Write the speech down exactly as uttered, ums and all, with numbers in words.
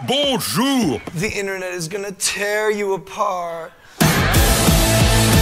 Bonjour. The internet is gonna tear you apart.